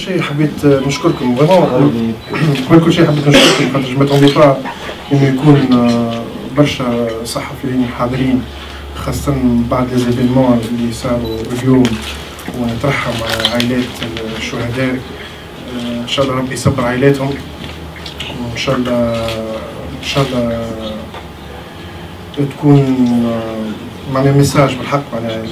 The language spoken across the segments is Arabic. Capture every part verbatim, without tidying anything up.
شيء حبيت نشكركم فريمون، قبل كل شيء حبيت نشكركم خاطر جو ماتوندي با انه يكون برشا صحفيين حاضرين، خاصة بعد ليزيفينمون اللي صاروا اليوم، ونترحم على عائلات الشهداء. ان شاء الله ربي يصبر عائلاتهم، وان شاء الله ان شاء الله تكون معناها ميساج بالحق. معناها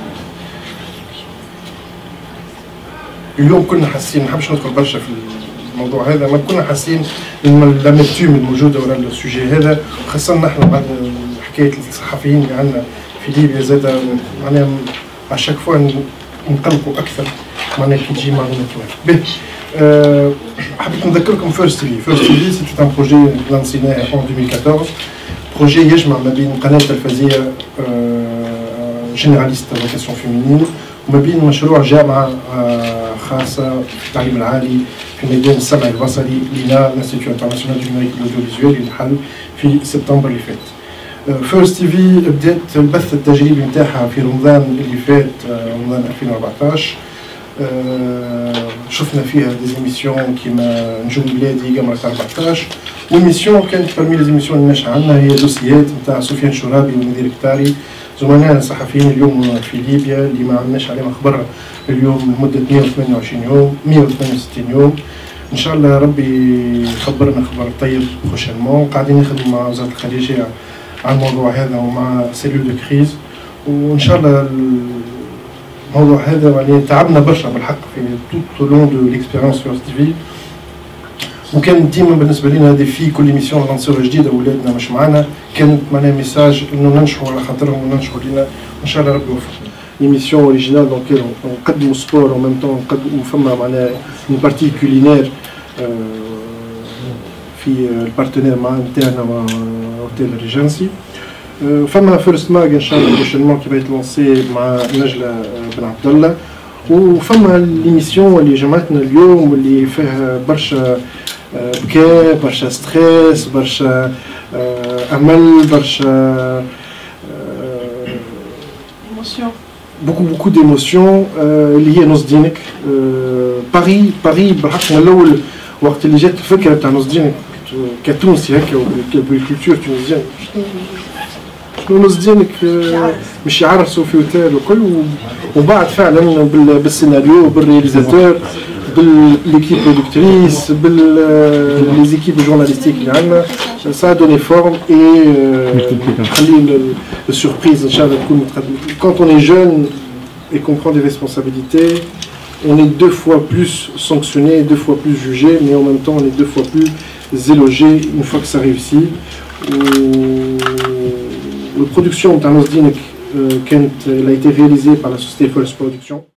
اليوم كنا حاسين، ما نحبش ندخل برشا في الموضوع هذا، ما كنا حاسين ان لاميتيوم الموجوده ورا السوجي هذا، خاصه نحن بعد حكايه الصحفيين اللي عندنا في ليبيا زاد معناها اشاك فوا نقلقوا اكثر معناها كي تجي معلومات واحده. أه حبيت نذكركم فيرست تي في. فيرست تي في سي ان بروجي لانسيناه ان ألفين وأربعطاش، بروجي يجمع ما بين قناه تلفزيه جينيراليست فوكاسيون فيمينين وما بين مشروع جامعه خاصه في التعليم العالي في ميدان السمع البصري لنا الانستيتيو انترناسيونال دو نوميريك الاوديوفيزيوال اللي انحل في سبتمبر اللي فات. فيرست تي في بدات البث التجريبي نتاعها في رمضان اللي فات، رمضان ألفين وأربعطاش. شفنا فيها ديزيميسيون كيما نجوم بلادي قمرة أربعطاش، والميسيون كانت برمي ليزيميسيون اللي ناجحة عندنا هي دوسيات نتاع سفيان شرابي ومدير كتاري، زملائنا الصحفيين اليوم في ليبيا اللي ما عندناش عليهم اخبار اليوم لمده مئة وثمانية وعشرين يوم مئة وثمانية وستين يوم. ان شاء الله ربي يخبرنا خبر طيب بروشينمون. قاعدين نخدموا مع وزاره الخارجيه على الموضوع هذا ومع سيلول دو كريز، وان شاء الله الموضوع هذا يعني تعبنا برشا بالحق في توت لون دو ليكسبيريونس فيرست تي في، وكان ديما بالنسبه لنا هذه في كل ايميسيون لانسيوها جديده ولادنا مش معنا، كانت معناها ميساج انه ننشحوا على خاطرهم وننشحوا لينا، وان شاء الله ربي يوفقنا. ايميسيون اوريجينال دونك نقدموا سبور وميم طون نقدموا فما معناها اون بارتي كولينير في البارتنير مع نتاعنا مع اوتيل ريجنسي. فما فيرست ماج ان شاء الله بروشينمون كي يتلونسي مع نجله بن عبد الله، وفما ليميسيون اللي جمعتنا اليوم واللي فيها برشا بكاء، برشا ستريس، برشا امل، برشا ايموسيون، بوكو بوكو ديموسيون اللي هي نص دينك. باري باري بالحق من الاول وقت اللي جات الفكره تاع نص دينك كتونسي هكا وبالكولتور تونسيان، شنو نص دينك مش يعرسوا في اوتيل وكل، وبعد فعلا بالسيناريو بالرياليزاتور بالليكيب برودكتريس بالليزيكيب جورناليستيك اللي عندنا، سا دوني فورم اي نخلي السوربريز ان شاء الله تكون متقدمه. كونت اون اي جون et qu'on prend des responsabilités, on est deux fois plus sanctionné, deux fois plus jugé, mais en même temps on est deux fois plus élogé une fois que ça réussit. La production de Tanos Dinek, elle a été réalisée par la société Forest Production.